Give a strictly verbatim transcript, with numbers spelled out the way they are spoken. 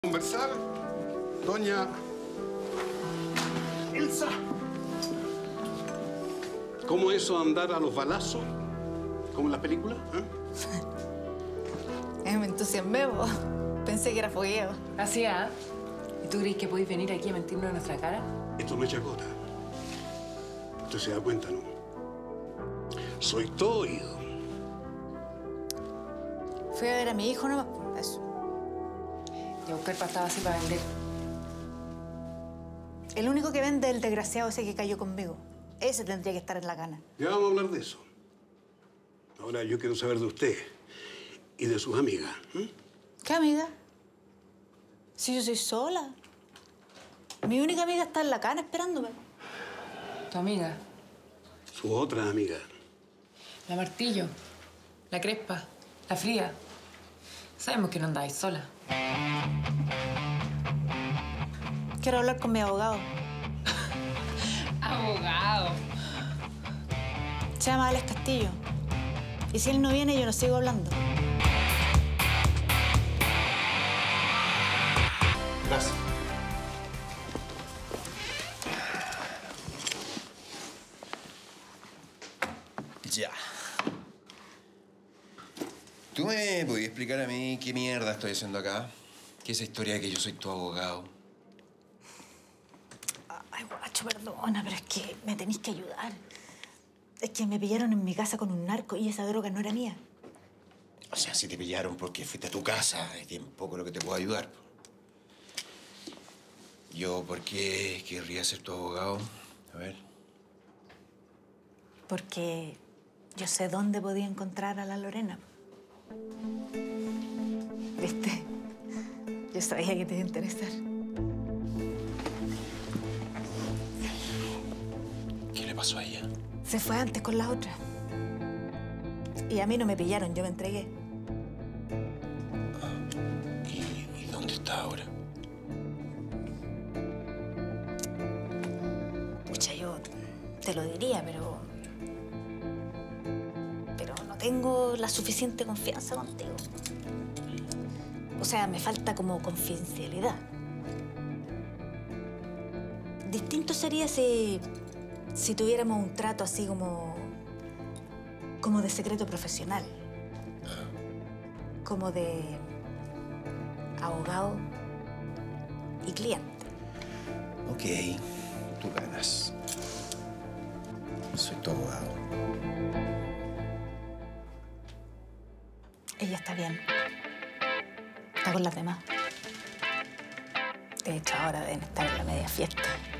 Conversar, doña Elsa. ¿Cómo eso andar a los balazos? ¿Como en las películas? ¿Eh? Eh, me entusiasmé, po. Pensé que era fogueo. Así, ¿ah? ¿Y tú crees que podéis venir aquí a mentirnos en nuestra cara? Esto no es chacota. Usted se da cuenta, ¿no? Soy todo oído. Fui a ver a mi hijo nomás, po. Eso. Y a buscar pasta base para vender. El único que vende es el desgraciado ese que cayó conmigo. Ese tendría que estar en la cana. Ya vamos a hablar de eso. Ahora yo quiero saber de usted y de sus amigas. ¿Eh? ¿Qué amiga? Si yo soy sola. Mi única amiga está en la cana esperándome. ¿Tu amiga? Sus otras amigas. La Martillo, la Crespa, la Fría. Sabemos que no andáis sola. Quiero hablar con mi abogado. ¡Abogado! Se llama Alex Castillo. Y si él no viene, yo no sigo hablando. Gracias. Ya. ¿Tú me podías explicar a mí qué mierda estoy haciendo acá? ¿Qué es esa historia de que yo soy tu abogado? Ay, guacho, perdona, pero es que me tenéis que ayudar. Es que me pillaron en mi casa con un narco y esa droga no era mía. O sea, si te pillaron porque fuiste a tu casa, es bien poco lo que te puedo ayudar. Yo, ¿por qué querría ser tu abogado? A ver. Porque yo sé dónde podía encontrar a la Lorena. ¿Viste? Yo sabía que te iba a interesar. ¿Qué le pasó a ella? Se fue antes con la otra. Y a mí no me pillaron, yo me entregué. ¿Y, y dónde está ahora? Pucha, yo te lo diría, pero... Pero no tengo la suficiente confianza contigo. O sea, me falta como confidencialidad. Distinto sería si... si tuviéramos un trato así como... como de secreto profesional. Como de... abogado y cliente. Ok, tú ganas. Soy tu abogado. Ella está bien. Está con las demás. De hecho, ahora deben estar en la media fiesta.